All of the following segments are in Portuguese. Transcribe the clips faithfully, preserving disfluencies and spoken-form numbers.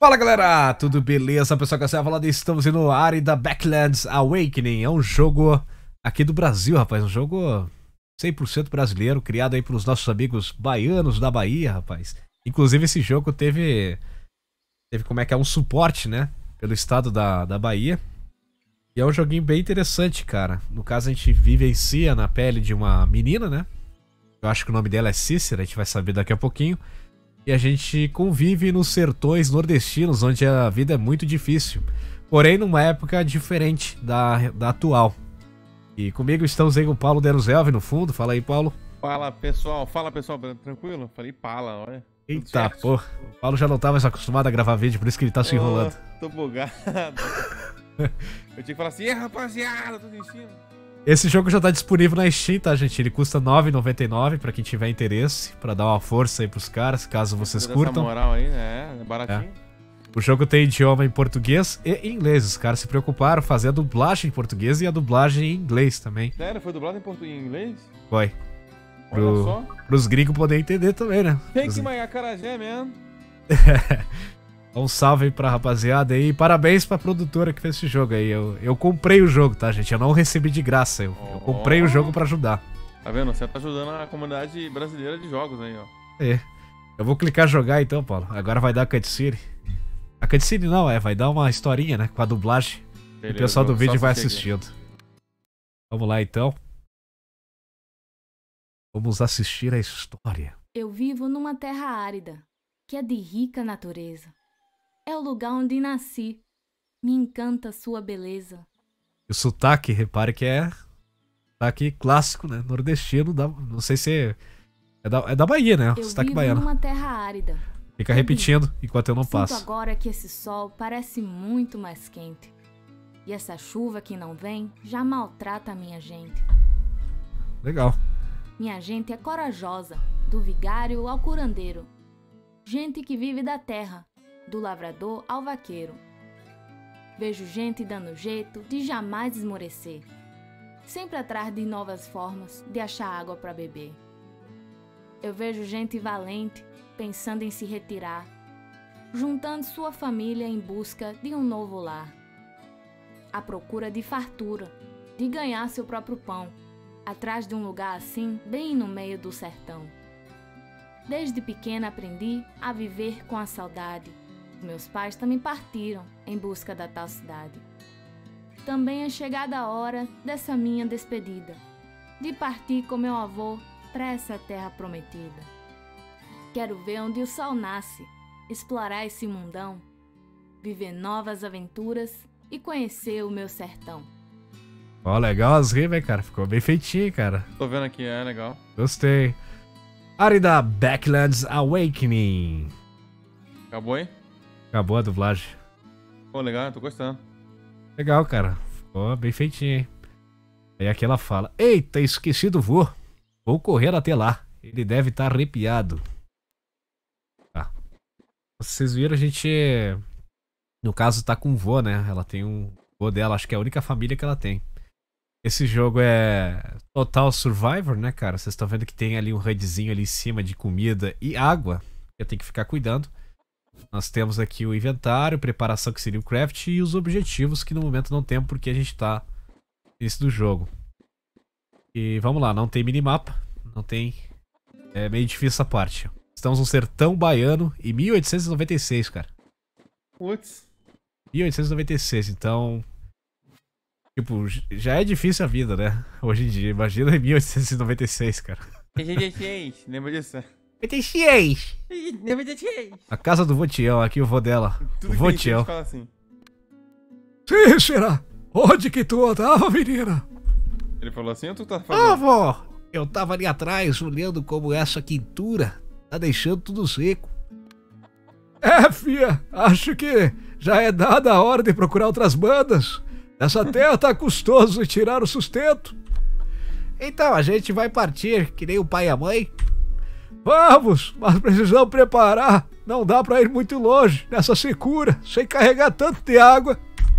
Fala galera, tudo beleza? Pessoal que você falando, estamos indo no Árida Backlands Awakening. É um jogo aqui do Brasil, rapaz. Um jogo cem por cento brasileiro, criado aí pelos nossos amigos baianos da Bahia, rapaz. Inclusive esse jogo teve, teve como é que é, um suporte, né? Pelo estado da, da Bahia. E é um joguinho bem interessante, cara. No caso a gente vivencia na pele de uma menina, né? Eu acho que o nome dela é Cícera, a gente vai saber daqui a pouquinho. E a gente convive nos sertões nordestinos, onde a vida é muito difícil. Porém, numa época diferente da, da atual. E comigo estamos aí com o Paulo Deruzelvi no fundo. Fala aí, Paulo. Fala, pessoal. Fala, pessoal. Tranquilo? Falei pala, olha. Eita, pô. O Paulo já não tá mais acostumado a gravar vídeo, por isso que ele tá se enrolando. Oh, tô bugado. Eu tinha que falar assim, é rapaziada, tudo em cima. Esse jogo já tá disponível na Steam, tá, gente? Ele custa nove reais e noventa e nove centavos pra quem tiver interesse, pra dar uma força aí pros caras, caso vocês curtam. Essa moral aí, né? É baratinho. É. O jogo tem idioma em português e em inglês. Os caras se preocuparam fazer a dublagem em português e a dublagem em inglês também. Sério? Foi dublado em português e em inglês? Foi. Olha Pro, só. Pros gringos poderem entender também, né? Tem Os... que manhar carajé mesmo. Um salve aí pra rapaziada aí. Parabéns pra produtora que fez esse jogo aí. Eu, eu comprei o jogo, tá, gente? Eu não recebi de graça. Eu, oh. eu comprei o jogo pra ajudar. Tá vendo? Você tá ajudando a comunidade brasileira de jogos aí, ó. É. Eu vou clicar jogar então, Paulo. Agora vai dar a cutscene. A cutscene não, é. Vai dar uma historinha, né? Com a dublagem. Beleza, o pessoal do vídeo vai assistindo. Aqui. Vamos lá então. Vamos assistir a história. Eu vivo numa terra árida, que é de rica natureza. É o lugar onde nasci. Me encanta sua beleza. O sotaque, repare que é sotaque clássico, né? Nordestino. Da, não sei se é, é, da, é da Bahia, né? Eu sotaque vivo baiano. numa terra árida. Fica repetindo enquanto eu não Sinto passo. agora que esse sol parece muito mais quente. E essa chuva que não vem já maltrata a minha gente. Legal. Minha gente é corajosa, do vigário ao curandeiro. Gente que vive da terra, do lavrador ao vaqueiro. Vejo gente dando jeito de jamais esmorecer, sempre atrás de novas formas de achar água para beber. Eu vejo gente valente, pensando em se retirar, juntando sua família em busca de um novo lar. À procura de fartura, de ganhar seu próprio pão, atrás de um lugar assim, bem no meio do sertão. Desde pequena aprendi a viver com a saudade. Meus pais também partiram em busca da tal cidade. Também é chegada a hora dessa minha despedida, de partir com meu avô para essa terra prometida. Quero ver onde o sol nasce, explorar esse mundão, viver novas aventuras e conhecer o meu sertão. Ó, legal as rimas, cara. Ficou bem feitinho, cara. Tô vendo aqui, é legal. Gostei. Árida Backlands Awakening. Acabou, hein? Acabou a dublagem. Pô, legal, tô gostando. Legal, cara. Ficou bem feitinho, hein? Aí aqui ela fala: eita, esqueci do vô. Vou correr até lá. Ele deve estar tá arrepiado. Tá. Vocês viram, a gente... No caso, tá com o vô, né? Ela tem um vô dela. Acho que é a única família que ela tem. Esse jogo é Total Survivor, né, cara? Vocês estão vendo que tem ali um HUDzinho ali em cima de comida e água. Eu tenho que ficar cuidando. Nós temos aqui o inventário, preparação que seria o craft e os objetivos que no momento não temos porque a gente tá no início do jogo. E vamos lá, não tem minimapa, não tem... É meio difícil essa parte. Estamos no sertão baiano em mil oitocentos e noventa e seis, cara. Putz. mil oitocentos e noventa e seis, então... Tipo, já é difícil a vida, né? Hoje em dia, imagina em mil oitocentos e noventa e seis, cara. Lembra disso? noventa e seis! noventa e seis! A casa do Votião, aqui o vô dela. Tudo o Votião. fala assim. Cícera, onde que tu andava, menina? Ele falou assim ou tu tá falando? Ah, vó, eu tava ali atrás olhando como essa quintura tá deixando tudo seco. É, fia, acho que já é dada a hora de procurar outras bandas. Essa terra tá custoso de tirar o sustento. Então a gente vai partir, que nem o pai e a mãe. Vamos, mas precisamos preparar. Não dá pra ir muito longe nessa secura, sem carregar tanto de água.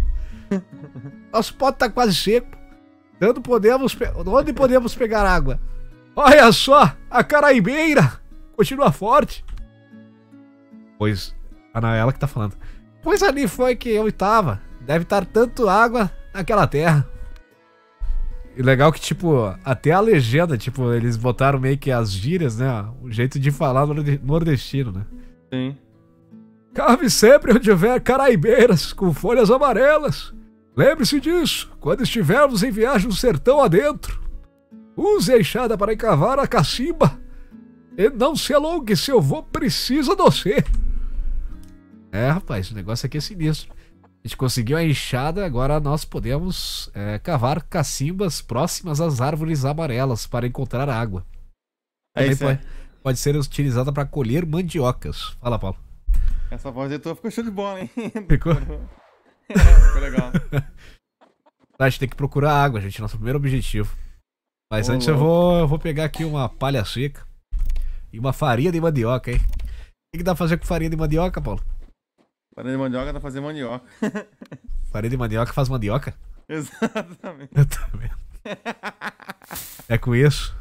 Nosso pote tá quase seco. Onde podemos, onde podemos pegar água? Olha só, a caraibeira continua forte. Pois Ah, não, é ela que tá falando. Pois ali foi que eu tava. Deve estar tanto água naquela terra. E legal que, tipo, até a legenda, tipo, eles botaram meio que as gírias, né? O jeito de falar nordestino, né? Sim. Cave sempre onde houver caraibeiras com folhas amarelas. Lembre-se disso, quando estivermos em viagem no sertão adentro. Use a enxada para encavar a cacimba. E não se alongue, seu avô precisa de você. É, rapaz, o negócio aqui é sinistro. A gente conseguiu a enxada, agora nós podemos é, cavar cacimbas próximas às árvores amarelas para encontrar água. É Também isso, pode, é. pode ser utilizada para colher mandiocas. Fala, Paulo. Essa voz aí tua ficou show de bola, hein? Ficou? É, ficou legal. A gente tem que procurar água, gente. Nosso primeiro objetivo. Mas Ô, antes eu louco. vou, eu vou pegar aqui uma palha seca e uma farinha de mandioca, hein? O que, que dá pra fazer com farinha de mandioca, Paulo? Farinha de mandioca dá pra fazer mandioca. Farinha de mandioca faz mandioca? Exatamente. Eu também. É com isso?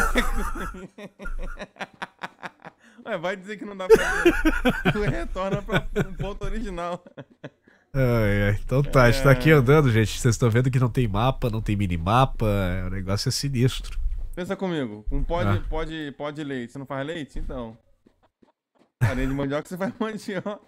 Ué, vai dizer que não dá pra fazer. Tu retorna pra um ponto original. Ai, ai. Então tá, a gente tá aqui andando, gente. Vocês estão vendo que não tem mapa, não tem minimapa. O negócio é sinistro. Pensa comigo, um pó de, Ah. pó de, pó de leite, você não faz leite? Então. Farinha de mandioca, você faz mandioca.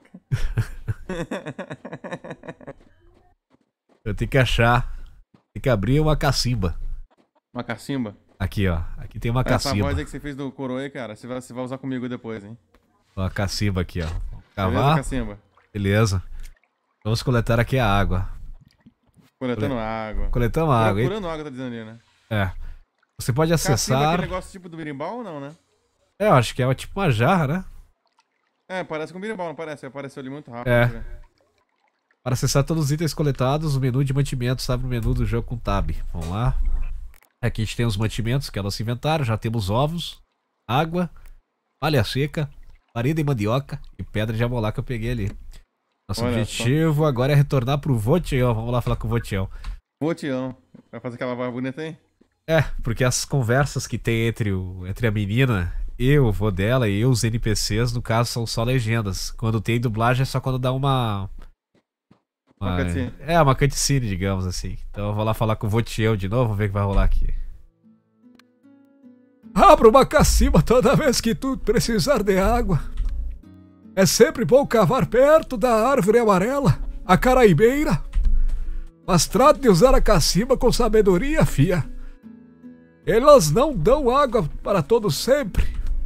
Eu tenho que achar. Tem que abrir uma cacimba. Uma cacimba? Aqui, ó. Aqui tem uma Essa cacimba. voz aí que você fez do coroa aí, cara, você vai, você vai usar comigo depois, hein? Uma cacimba aqui, ó. Beleza, Cavar. cacimba? Beleza. Vamos coletar aqui a água. Coletando água. Coletamos a água, hein? Procurando água, tá dizendo ali, né? É. Você pode Cacimba é acessar. aquele negócio tipo do berimbau ou não, né? É, eu acho que é tipo uma jarra, né? É, parece com berimbau, não parece? Apareceu ali muito rápido. É. né? Para acessar todos os itens coletados, o menu de mantimentos está no menu do jogo com tab. Vamos lá. Aqui a gente tem os mantimentos, que é nosso inventário. Já temos ovos, água, palha seca, farinha de mandioca e pedra de amolar que eu peguei ali. Nosso Olha objetivo agora é retornar pro Votião. Vamos lá falar com o Votião. Ô, Tião, vai fazer aquela voz bonita aí? É, porque as conversas que tem entre, o, entre a menina e o vô dela e os N P Cs, no caso, são só legendas. Quando tem dublagem é só quando dá uma... Uma cutscene. É, uma cutscene, digamos assim. Então eu vou lá falar com o Votiel de novo, vamos ver o que vai rolar aqui. Abra uma cacimba toda vez que tu precisar de água. É sempre bom cavar perto da árvore amarela, a caraibeira. Mas trate de usar a cacimba com sabedoria, fia. Elas não dão água para todos sempre.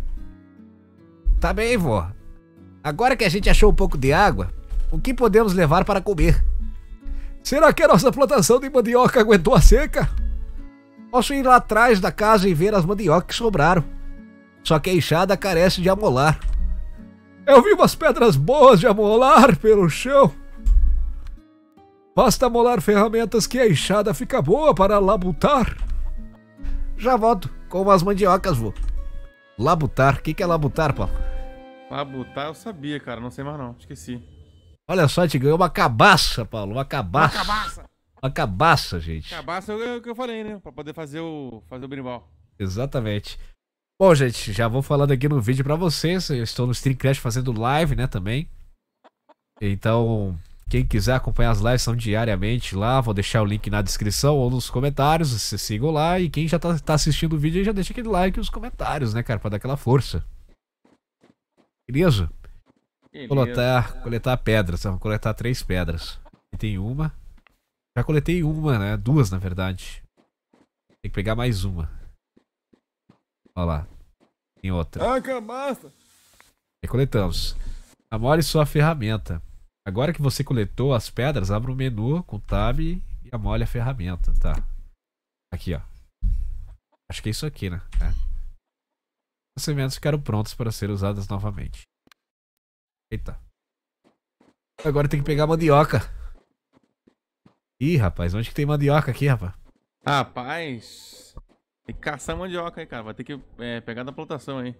Tá bem, vó. Agora que a gente achou um pouco de água, o que podemos levar para comer? Será que a nossa plantação de mandioca aguentou a seca? Posso ir lá atrás da casa e ver as mandiocas que sobraram. Só que a enxada carece de amolar. Eu vi umas pedras boas de amolar pelo chão. Basta amolar ferramentas que a enxada fica boa para labutar. Já volto com umas mandiocas, vô. Labutar? O que, que é labutar, Paulo? Labutar eu sabia, cara, não sei mais não, esqueci. Olha só, te ganhou uma cabaça, Paulo. Uma cabaça. Uma cabaça! Uma cabaça, gente. Cabaça é o que eu falei, né? Pra poder fazer o, fazer o berimbau. Exatamente. Bom, gente, já vou falando aqui no vídeo pra vocês. Eu estou no Streamcraft fazendo live, né, também. Então, quem quiser acompanhar as lives são diariamente lá. Vou deixar o link na descrição ou nos comentários. Vocês sigam lá. E quem já tá, tá assistindo o vídeo aí já deixa aquele like nos comentários, né, cara? Pra dar aquela força. Beleza? Beleza. Coletar, coletar pedras. Vamos coletar três pedras. E tem uma. Já coletei uma, né? Duas, na verdade. Tem que pegar mais uma. Olha lá. Tem outra. Ah, cabaça! E coletamos. Amole sua ferramenta. Agora que você coletou as pedras, abra o menu com tab e amole a ferramenta, tá? Aqui, ó. Acho que é isso aqui, né? É. As sementes ficaram prontas para serem usadas novamente. Eita. Agora tem que pegar a mandioca. Ih, rapaz, onde que tem mandioca aqui, rapaz? Rapaz, tem que caçar mandioca aí, cara. Vai ter que é, pegar da plantação aí.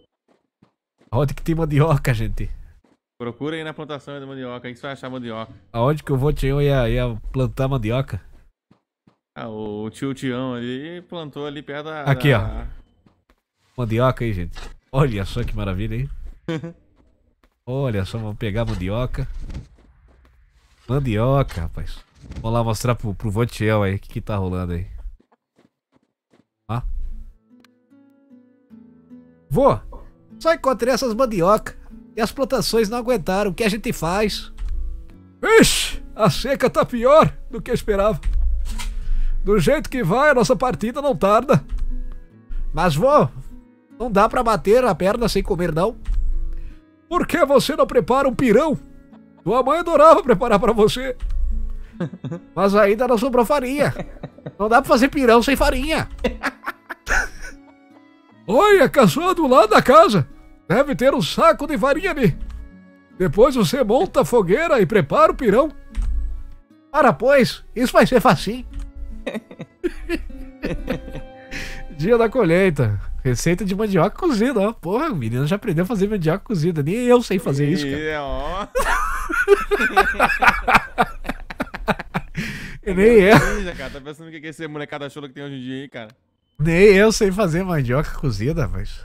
Onde que tem mandioca, gente? Procura aí na plantação aí da mandioca, aí que você vai achar mandioca. Aonde que eu vou, tio, ia, ia plantar mandioca? Ah, o tio Tião ali plantou ali perto da... Aqui, da... Mandioca aí, gente. Olha só que maravilha, hein? Olha só, vamos pegar a mandioca. Mandioca, rapaz. Vamos lá mostrar pro, pro Votiel aí o que, que tá rolando aí. Ó. Vô, só encontrei essas mandioca e as plantações não aguentaram. O que a gente faz? Ixi, a seca tá pior do que eu esperava. Do jeito que vai, a nossa partida não tarda. Mas, vô, não dá pra bater a perna sem comer, não. Por que você não prepara um pirão? Tua mãe adorava preparar pra você. Mas ainda não sobrou farinha. Não dá pra fazer pirão sem farinha. Olha, caçoa do lado da casa. Deve ter um saco de farinha ali. Depois você monta a fogueira e prepara o pirão. Para, pois, isso vai ser facinho. Dia da colheita. Receita de mandioca cozida, ó. Porra, o menino já aprendeu a fazer mandioca cozida. Nem eu sei fazer isso, cara. É, ó. E nem eu. Ninja, cara. Tá pensando o que é esse molecada chola que tem hoje em dia aí, cara? Nem eu sei fazer mandioca cozida, rapaz.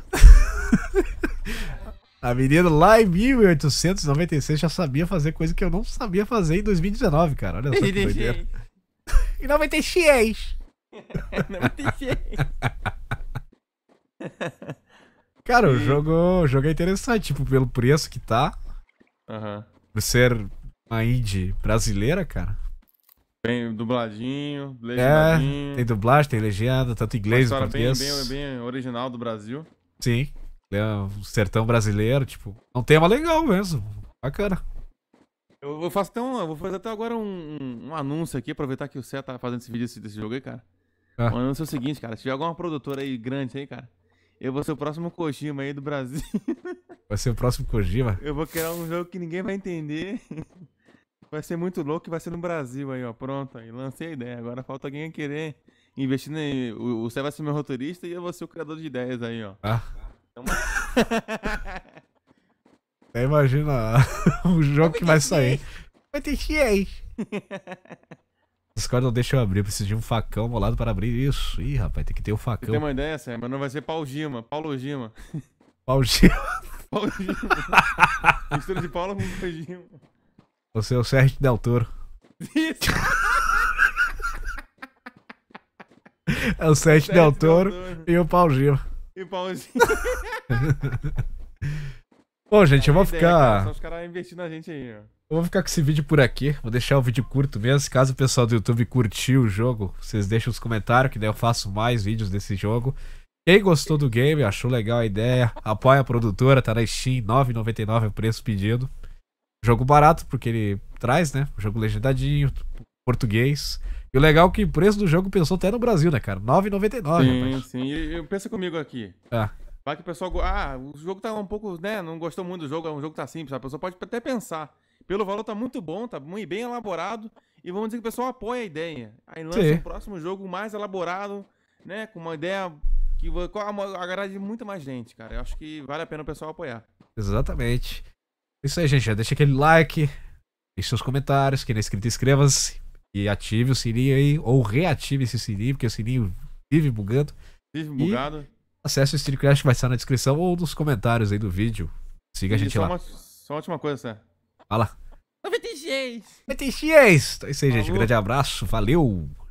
A menina lá em mil oitocentos e noventa e seis já sabia fazer coisa que eu não sabia fazer em dois mil e dezenove, cara. Olha só que doideira. Em noventa e seis. noventa e seis. Cara, o jogo, o jogo é interessante, tipo, pelo preço que tá. Aham. Por ser uma indie brasileira, cara. Bem dubladinho, É, legendadinho. tem dublagem, tem legenda, tanto inglês Uma quanto história bem, português. bem, bem original do Brasil. Sim, é um sertão brasileiro, tipo, é um tema legal mesmo. Bacana. Eu vou fazer até, um, eu vou fazer até agora um, um, um anúncio aqui, aproveitar que o Cé tá fazendo esse vídeo desse, desse jogo aí, cara. Ah. O anúncio é o seguinte, cara. Se tiver alguma produtora aí grande aí, cara, eu vou ser o próximo Kojima aí do Brasil. Vai ser o próximo Kojima. Eu vou criar um jogo que ninguém vai entender. Vai ser muito louco e vai ser no Brasil aí, ó. Pronto, aí lancei a ideia. Agora falta alguém querer investir em... O Cé vai ser meu roteirista e eu vou ser o criador de ideias aí, ó. Ah. Então... Até imagina o jogo que vai sair. Vai ter seis. Os caras não deixam eu abrir, eu preciso de um facão molado para abrir isso. Ih, rapaz, tem que ter um Você facão. tem uma ideia, Cé? Mas não vai ser Paulo Gima. Paulo Gima. Paulo Gima. Paulo Gima. Mistura de Paulo com Gima. Você é o Sérgio Del Toro. Isso. É o Sérgio Del Toro e o Paulo Gima. E o Paulo Gima. Bom, gente, eu vou Ideia, cara. ficar... Só os caras investindo na gente aí, ó. Eu vou ficar com esse vídeo por aqui. Vou deixar o vídeo curto mesmo. Caso o pessoal do YouTube curtiu o jogo, vocês deixem os comentários, que daí eu faço mais vídeos desse jogo. Quem gostou do game, achou legal a ideia, apoia a produtora, tá na Steam, nove reais e noventa e nove centavos é o preço pedido. Jogo barato, porque ele traz, né? Jogo legendadinho, português. E o legal é que o preço do jogo pensou até no Brasil, né, cara? nove reais e noventa e nove centavos, Sim, rapaz. sim. E, e pensa comigo aqui. Ah, Vai que o pessoal... go- Ah, o jogo tá um pouco, né? Não gostou muito do jogo, o jogo tá simples. A pessoa pode até pensar. Pelo valor tá muito bom, tá muito bem elaborado. E vamos dizer que o pessoal apoia a ideia. Aí lança Sim. um próximo jogo mais elaborado, né? Com uma ideia que vai agrade muita mais gente, cara. Eu acho que vale a pena o pessoal apoiar. exatamente. Isso aí, gente. Já deixa aquele like, deixe seus comentários. Quem não é inscrito, inscreva-se. E ative o sininho aí. Ou reative esse sininho, porque o sininho vive bugando. Vive bugado. Acesse o StreamCraft que vai estar na descrição ou nos comentários aí do vídeo. Siga a E gente só lá. Uma, só uma última coisa, Sé. Fala. noventa e seis! Então é isso aí, gente. Falou. Grande abraço. Valeu.